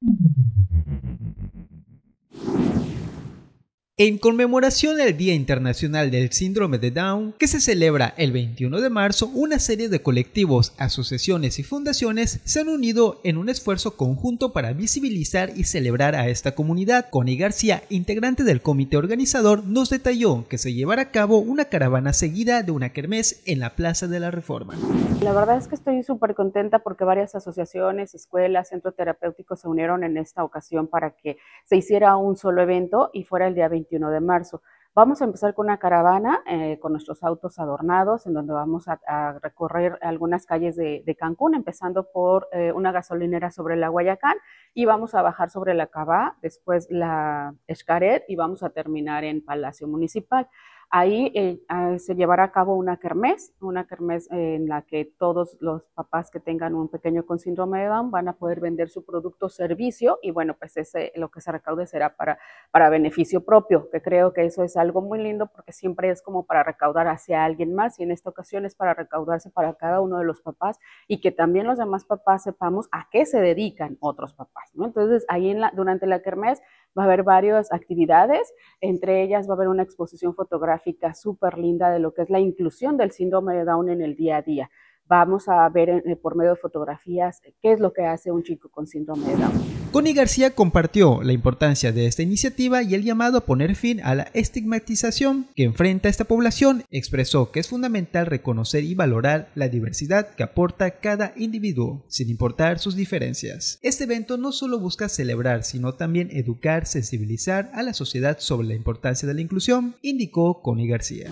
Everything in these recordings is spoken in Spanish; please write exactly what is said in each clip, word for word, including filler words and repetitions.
En conmemoración del Día Internacional del Síndrome de Down, que se celebra el veintiuno de marzo, una serie de colectivos, asociaciones y fundaciones se han unido en un esfuerzo conjunto para visibilizar y celebrar a esta comunidad. Connie García, integrante del comité organizador, nos detalló que se llevará a cabo una caravana seguida de una kermés en la Plaza de la Reforma. La verdad es que estoy súper contenta porque varias asociaciones, escuelas, centros terapéuticos se unieron en esta ocasión para que se hiciera un solo evento y fuera el día veintiuno de marzo. Vamos a empezar con una caravana eh, con nuestros autos adornados, en donde vamos a, a recorrer algunas calles de, de Cancún, empezando por eh, una gasolinera sobre la Guayacán, y vamos a bajar sobre la Cabá, después la Xcaret, y vamos a terminar en Palacio Municipal. Ahí eh, eh, se llevará a cabo una kermés, una kermés eh, en la que todos los papás que tengan un pequeño con síndrome de Down van a poder vender su producto o servicio, y bueno, pues ese, lo que se recaude será para, para beneficio propio, que creo que eso es algo muy lindo porque siempre es como para recaudar hacia alguien más, y en esta ocasión es para recaudarse para cada uno de los papás y que también los demás papás sepamos a qué se dedican otros papás, ¿no? Entonces ahí en la, durante la kermés va a haber varias actividades, entre ellas va a haber una exposición fotográfica súper linda de lo que es la inclusión del síndrome de Down en el día a día. Vamos a ver eh, por medio de fotografías qué es lo que hace un chico con síndrome de Down. Connie García compartió la importancia de esta iniciativa y el llamado a poner fin a la estigmatización que enfrenta esta población. Expresó que es fundamental reconocer y valorar la diversidad que aporta cada individuo, sin importar sus diferencias. Este evento no solo busca celebrar, sino también educar, sensibilizar a la sociedad sobre la importancia de la inclusión, indicó Connie García.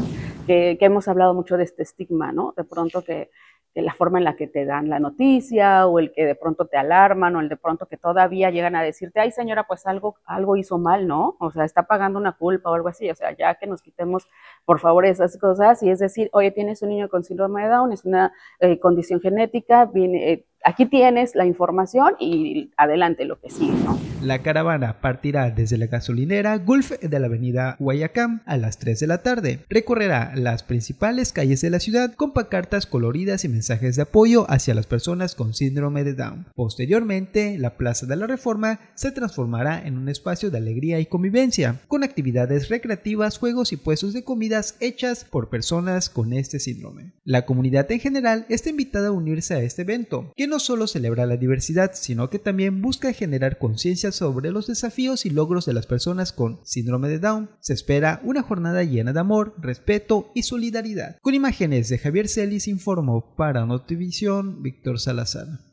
Que, que hemos hablado mucho de este estigma, ¿no? De pronto que que la forma en la que te dan la noticia, o el que de pronto te alarman, o el de pronto que todavía llegan a decirte, ay señora, pues algo, algo hizo mal, ¿no? O sea, está pagando una culpa o algo así. O sea, ya que nos quitemos, por favor, esas cosas, y es decir, oye, tienes un niño con síndrome de Down, es una eh, condición genética, viene, eh, aquí tienes la información y adelante lo que sigue, ¿no? La caravana partirá desde la gasolinera Gulf de la avenida Guayacán a las tres de la tarde. Recorrerá las principales calles de la ciudad con pancartas coloridas y mensajes de apoyo hacia las personas con síndrome de Down. Posteriormente, la Plaza de la Reforma se transformará en un espacio de alegría y convivencia, con actividades recreativas, juegos y puestos de comidas hechas por personas con este síndrome. La comunidad en general está invitada a unirse a este evento, que no solo celebra la diversidad, sino que también busca generar conciencia sobre los desafíos y logros de las personas con síndrome de Down. Se espera una jornada llena de amor, respeto y solidaridad. Con imágenes de Javier Celis informó para Notivisión Víctor Salazar.